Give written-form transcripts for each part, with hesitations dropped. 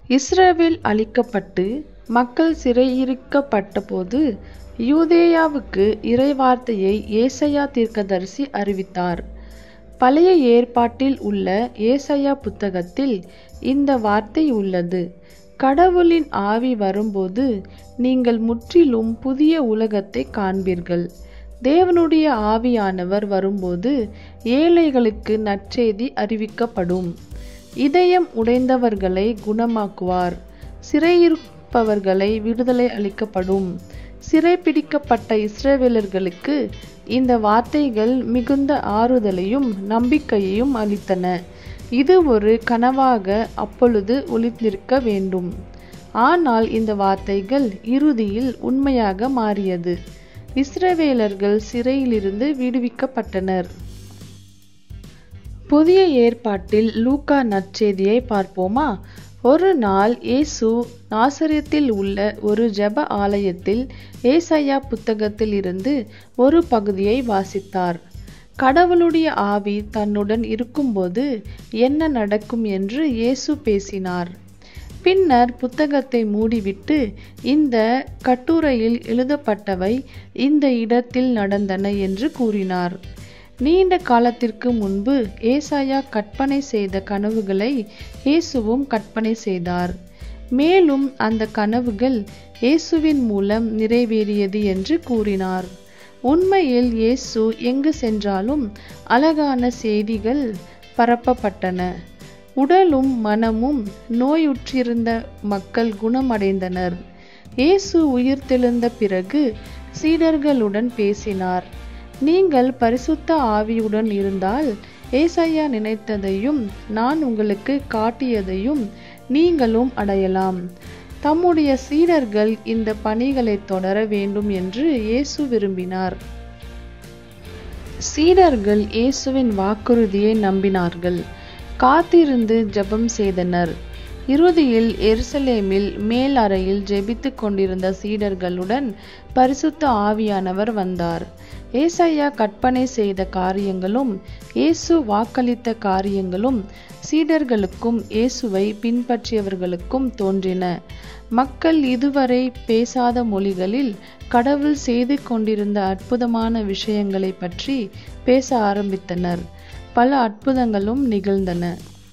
இஸ்ரவேல் அழிக்கப்பட்டு மக்கள் சிறையிருக்கப்பட்டபோது யூதேயாவுக்கு இறைவார்த்தையை ஏசாயா தீர்க்கதரிசி அறிவித்தார். பழைய ஏற்பாட்டில் உள்ள ஏசாயா புத்தகத்தில் இந்த வார்த்தை உள்ளது. கடவுளின் ஆவி வரும்போது நீங்கள் முற்றிலும் புதிய உலகத்தை காண்பீர்கள். தேவனுடைய ஆவியானவர் வரும்போது ஏழைகளுக்கு நற்செய்தி அறிவிக்கப்படும். இதயம் உடைந்தவர்களை குணமாக்குவார். சிறையிருப்பவர்களை விடுதலை அளிக்கப்படும். சிறைப்பிடிக்கப்பட்ட இஸ்ரவேலர்களுக்கு இந்த வார்த்தைகள் மிகுந்த ஆறுதலையும் நம்பிக்கையையும் அளித்தன. இது ஒரு கனவாக அப்பொழுது ஒளிந்திருக்க வேண்டும். ஆனால் இந்த வார்த்தைகள் இறுதியில் உண்மையாக மாறியது. இஸ்ரவேலர்கள் சிறையிலிருந்து விடுவிக்கப்பட்டனர். புதிய ஏற்பாட்டில் லூக்கா நற்செய்தியை பார்ப்போமா? ஒரு நாள் இயேசு நாசரேத்தில் உள்ள ஒரு ஜெப ஆலயத்தில் ஏசாயா புத்தகத்தில் இருந்து ஒரு பகுதியை வாசித்தார். கடவுளுடைய ஆவி தன்னுடன் இருக்கும்போது என்ன நடக்கும் என்று இயேசு பேசினார். பின்னர் புத்தகத்தை மூடிவிட்டு, இந்த கட்டுரையில் எழுதப்பட்டவை இந்த இடத்தில் நடந்தன என்று கூறினார். நீண்ட காலத்திற்கு முன்பு ஏசாயா கற்பனை செய்த கனவுகளை இயேசுவும் கற்பனை செய்தார். மேலும் அந்த கனவுகள் இயேசுவின் மூலம் நிறைவேறியது என்று கூறினார். உண்மையில் இயேசு எங்கு சென்றாலும் அழகான செய்திகள் பரப்பப்பட்டன. உடலும் மனமும் நோயுற்றிருந்த மக்கள் குணமடைந்தனர். இயேசு உயிர்த்தெழுந்த பிறகு சீடர்களுடன் பேசினார். நீங்கள் பரிசுத்த ஆவியுடன் இருந்தால் ஏசாயா நினைத்ததையும் நான் உங்களுக்கு காட்டியதையும் நீங்களும் அடையலாம். தம்முடைய சீடர்கள் இந்த பணிகளை தொடர வேண்டும் என்று இயேசு விரும்பினார். சீடர்கள் இயேசுவின் வாக்குறுதியை நம்பினார்கள். காத்திருந்து ஜெபம் செய்தனர். இறுதியில் எருசலேமில் மேல் அறையில் ஜெபித்து கொண்டிருந்த சீடர்களுடன் பரிசுத்த ஆவியானவர் வந்தார். ஏசாயா கற்பனை செய்த காரியங்களும் இயேசு வாக்களித்த காரியங்களும் சீடர்களுக்கும் இயேசுவை பின்பற்றியவர்களுக்கும் தோன்றின. மக்கள் இதுவரை பேசாத மொழிகளில் கடவுள் செய்து கொண்டிருந்த அற்புதமான விஷயங்களை பற்றி பேச ஆரம்பித்தனர். பல அற்புதங்களும் நிகழ்ந்தன.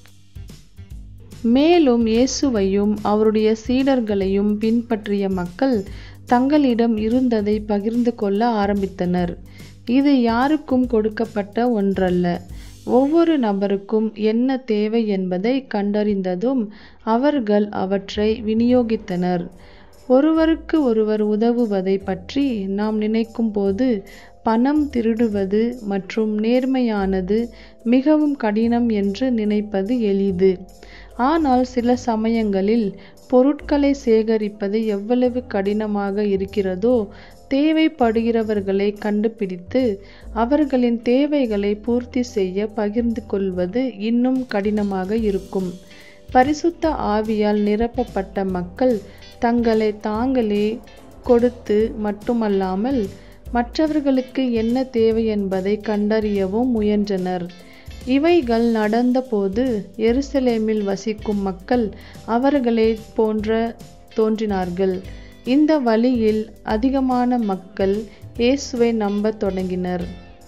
மேலும் இயேசுவையும் அவருடைய சீடர்களையும் பின்பற்றிய மக்கள் தங்களிடம் இருந்ததை பகிர்ந்து கொள்ள ஆரம்பித்தனர். இது யாருக்கும் கொடுக்கப்பட்ட ஒன்றல்ல. ஒவ்வொரு நபருக்கும் என்ன தேவை என்பதை கண்டறிந்ததும் அவர்கள் அவற்றை விநியோகித்தனர். ஒருவருக்கு ஒருவர் உதவுவதை பற்றி நாம் நினைக்கும் போது பணம் திருடுவது மற்றும் நேர்மையானது மிகவும் கடினம் என்று நினைப்பது எளிது. ஆனால் சில சமயங்களில் பொருட்களை சேகரிப்பது எவ்வளவு கடினமாக இருக்கிறதோ, தேவைப்படுகிறவர்களை கண்டுபிடித்து அவர்களின் தேவைகளை பூர்த்தி செய்ய பகிர்ந்து கொள்வது இன்னும் கடினமாக இருக்கும். பரிசுத்த ஆவியால் நிரப்பப்பட்ட மக்கள் தங்களை தாங்களே கொடுத்து மட்டுமல்லாமல் மற்றவர்களுக்கு என்ன தேவை என்பதை கண்டறியவும் முயன்றனர். இவைகள் நடந்தபோது எருசலேமில் வசிக்கும் மக்கள் அவர்களை போன்ற தோன்றினார்கள். இந்த வழியில் அதிகமான மக்கள் இயேசுவை நம்பத் தொடங்கினர்.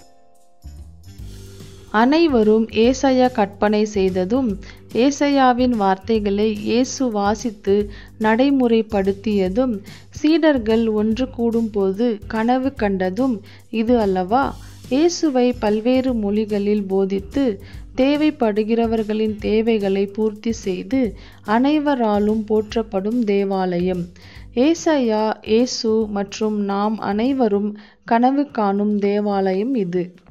அனைவரும் ஏசாயா கற்பனை செய்ததும் ஏசாயாவின் வார்த்தைகளை இயேசு வாசித்து நடைமுறைப்படுத்தியதும் சீடர்கள் ஒன்று கூடும்போது கனவு கண்டதும் இது அல்லவா? இயேசுவை பல்வேறு மொழிகளில் போதித்து தேவைப்படுகிறவர்களின் தேவைகளை பூர்த்தி செய்து அனைவராலும் போற்றப்படும் தேவாலயம். ஏசாயா, இயேசு மற்றும் நாம் அனைவரும் கனவு காணும் தேவாலயம் இது.